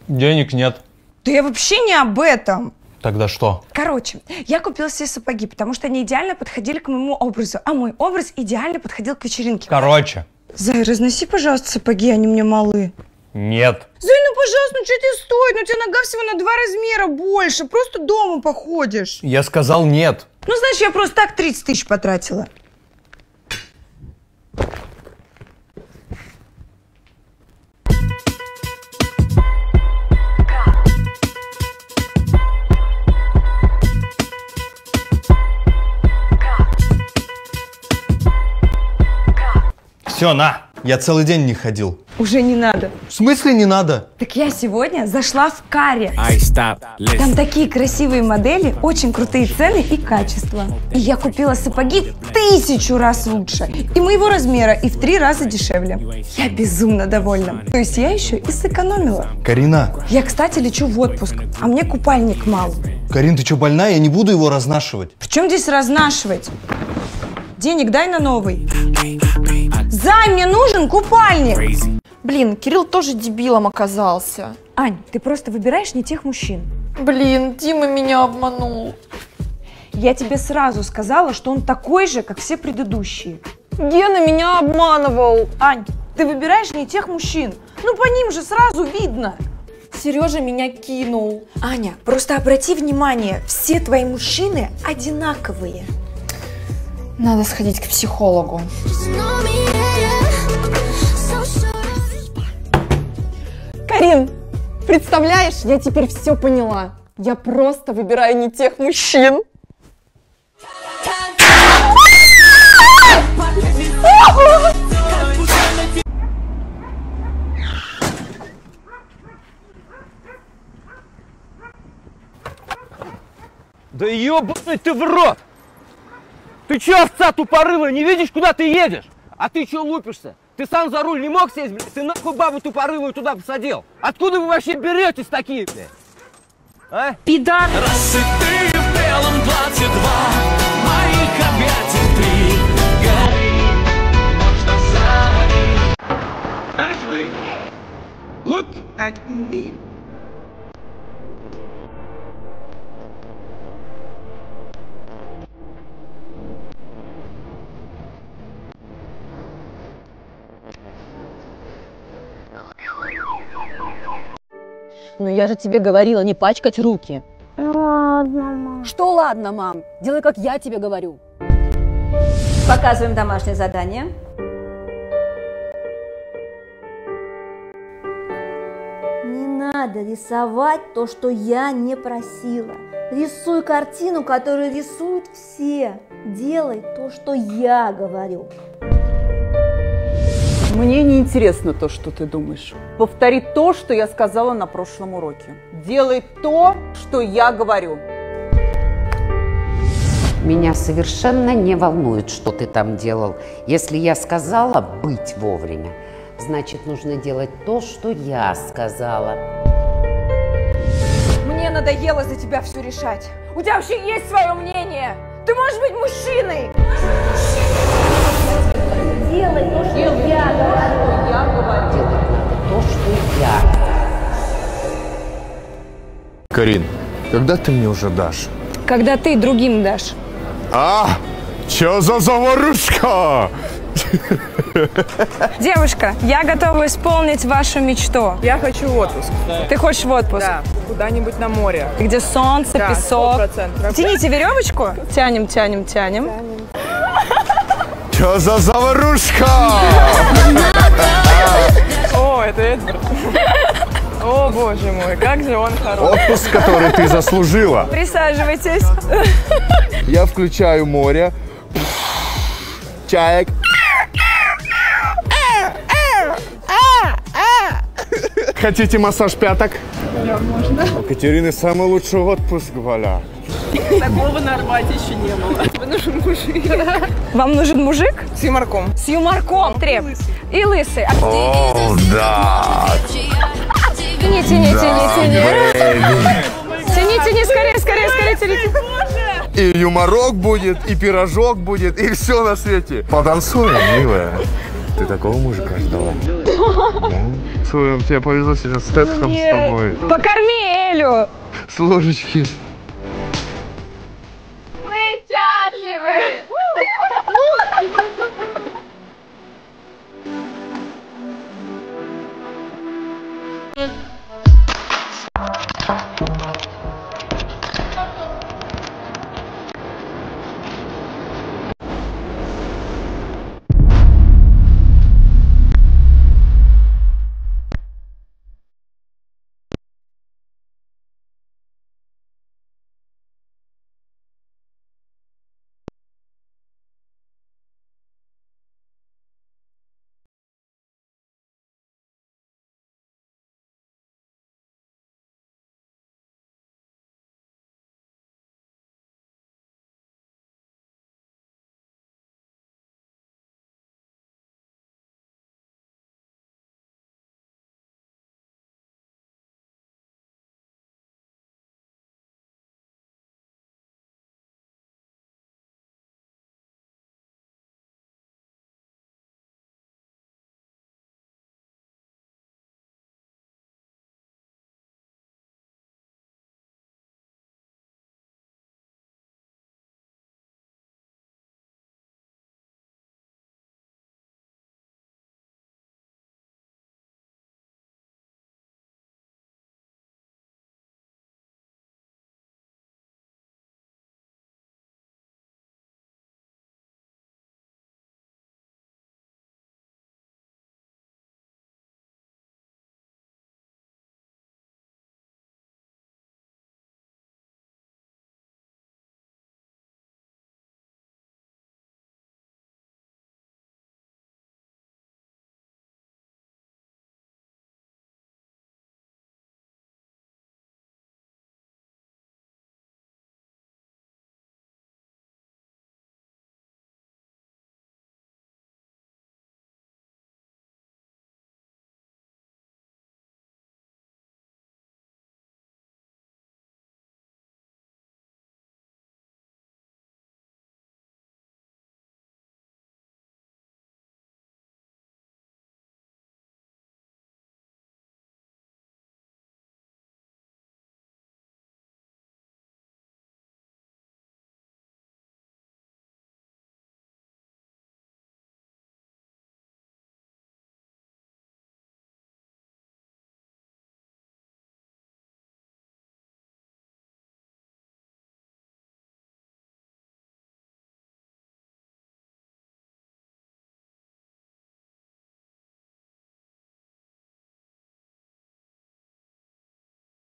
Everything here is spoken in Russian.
Денег нет. Да я вообще не об этом. Тогда что? Короче, я купила себе сапоги, потому что они идеально подходили к моему образу, а мой образ идеально подходил к вечеринке. Короче. Зай, разноси, пожалуйста, сапоги, они мне малы. Нет. Зай, ну пожалуйста, ну что тебе стоит? Ну у тебя нога всего на 2 размера больше, просто дома походишь. Я сказал нет. Ну, значит, я просто так 30 тысяч потратила. Все, на. Я целый день не ходил. Уже не надо. В смысле не надо? Так я сегодня зашла в Каре. Там такие красивые модели, очень крутые цены и качество. И я купила сапоги в 1000 раз лучше. И моего размера, и в 3 раза дешевле. Я безумно довольна. То есть я еще и сэкономила. Карина. Я, кстати, лечу в отпуск, а мне купальник мало. Карин, ты что, больная? Я не буду его разнашивать. В чем здесь разнашивать? Денег дай на новый. Зай, мне нужен купальник. Блин, Кирилл тоже дебилом оказался. Ань, ты просто выбираешь не тех мужчин. Блин, Дима меня обманул. Я тебе сразу сказала, что он такой же, как все предыдущие. Гена меня обманывал. Ань, ты выбираешь не тех мужчин. Ну по ним же сразу видно. Сережа меня кинул. Аня, просто обрати внимание, все твои мужчины одинаковые. Надо сходить к психологу. Карин, представляешь, я теперь все поняла. Я просто выбираю не тех мужчин. Да ёбаный ты в рот! Ты чё, овца тупорылая, не видишь, куда ты едешь? А ты чё лупишься? Ты сам за руль не мог сесть, блядь? Ты нахуй бабу тупорылую туда посадил? Откуда вы вообще беретесь такие, блядь? А? Пидар! Рассыпные в белом платье 2 моих объятий 3. Гори, можно забыть. Look at me. Ну я же тебе говорила не пачкать руки. Ладно, мам. Что ладно, мам? Делай, как я тебе говорю. Показываем домашнее задание. Не надо рисовать то, что я не просила. Рисуй картину, которую рисуют все. Делай то, что я говорю. Мне не интересно то, что ты думаешь. Повтори то, что я сказала на прошлом уроке. Делай то, что я говорю. Меня совершенно не волнует, что ты там делал. Если я сказала быть вовремя, значит, нужно делать то, что я сказала. Мне надоело за тебя все решать. У тебя вообще есть свое мнение. Ты можешь быть мужчиной. Делай то, что я говорю. Делать надо то, что я. Карин, когда ты мне уже дашь? Когда ты другим дашь. А, чё за заварушка? Девушка, я готова исполнить вашу мечту. Я хочу в отпуск. Ты хочешь в отпуск? Да, куда-нибудь на море. Где солнце, да, песок. 100%. Тяните веревочку. Тянем, тянем, тянем. Чё за заварушка? О, это Эдвард. О, боже мой, как же он хороший. Отпуск, который ты заслужила. Присаживайтесь. Я включаю море. Чаек. Хотите массаж пяток? Да, можно. У Катерины самый лучший отпуск, Валя. Такого на Арбате еще не было. Мне нужен мужик. Вам нужен мужик? С юморком. С юморком. Треп. И лысый. О, да. Тяни, тяни, тяни, тяни. Тяни, тяни, скорее, скорее, скорее, тяни. И юморок будет, и пирожок будет, и все на свете. Потанцуем, милая. Ты такого мужика ждала? Слушай, тебе повезло сейчас с Тетхом с тобой. Покорми Элю! С ложечки. Мы счастливы!